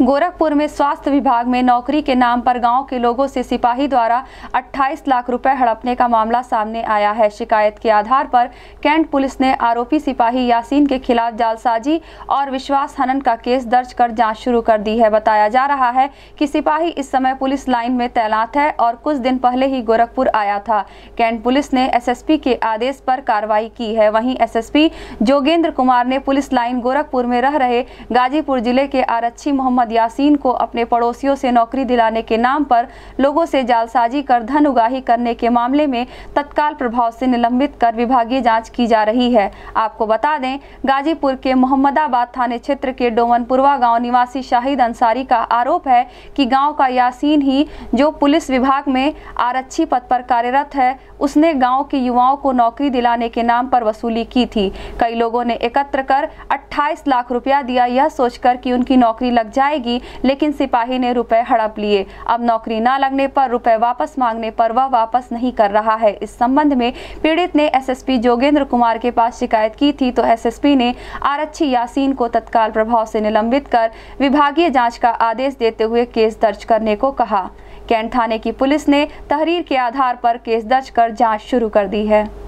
गोरखपुर में स्वास्थ्य विभाग में नौकरी के नाम पर गांव के लोगों से सिपाही द्वारा 28 लाख रुपए हड़पने का मामला सामने आया है। शिकायत के आधार पर कैंट पुलिस ने आरोपी सिपाही यासीन के खिलाफ जालसाजी और विश्वास हनन का केस दर्ज कर जांच शुरू कर दी है। बताया जा रहा है कि सिपाही इस समय पुलिस लाइन में तैनात है और कुछ दिन पहले ही गोरखपुर आया था। कैंट पुलिस ने एसएसपी के आदेश पर कार्रवाई की है। वहीं एसएसपी जोगेंद्र कुमार ने पुलिस लाइन गोरखपुर में रह रहे गाजीपुर जिले के आरक्षी मोहम्मद यासीन को अपने पड़ोसियों से नौकरी दिलाने के नाम पर लोगों से जालसाजी कर धन उगाही करने के मामले में तत्काल प्रभाव से निलंबित कर विभागीय जांच की जा रही है। आपको बता दें, गाजीपुर के मोहम्मदाबाद थाने क्षेत्र के डोमनपुरवा गांव निवासी शाहिद अंसारी का आरोप है कि गांव का यासीन ही जो पुलिस विभाग में आरक्षी पद पर कार्यरत है, उसने गांव के युवाओं को नौकरी दिलाने के नाम पर वसूली की थी। कई लोगों ने एकत्र कर 28 लाख रुपया दिया, यह सोचकर कि उनकी नौकरी लग जाएगी, लेकिन सिपाही ने रुपए हड़प लिए। अब नौकरी न लगने पर रुपए वापस मांगने पर वह वापस नहीं कर रहा है। इस संबंध में पीड़ित ने एसएसपी जोगेंद्र कुमार के पास शिकायत की थी, तो एसएसपी ने आरक्षी यासीन को तत्काल प्रभाव से निलंबित कर विभागीय जांच का आदेश देते हुए केस दर्ज करने को कहा। कैंट थाने की पुलिस ने तहरीर के आधार पर केस दर्ज कर जांच शुरू कर दी है।